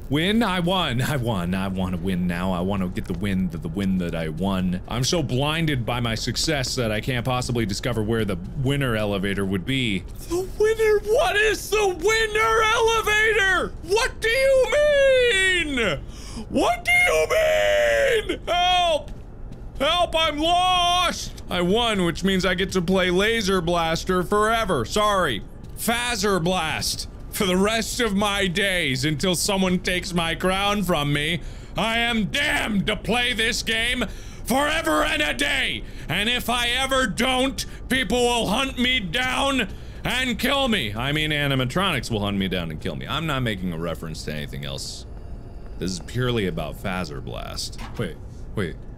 Win? I won. I won. I want to win now. I want to get the win that I won. I'm so blinded by my success that I can't possibly discover where the winner elevator would be. The winner? What is the winner elevator? What do you mean? What do you mean? Help! Help, I'm lost! I won, which means I get to play Laser Blaster forever. Sorry. Phaser Blast. For the rest of my days, until someone takes my crown from me, I am damned to play this game forever and a day! And if I ever don't, people will hunt me down and kill me. I mean, animatronics will hunt me down and kill me. I'm not making a reference to anything else. This is purely about Phaser Blast. Wait.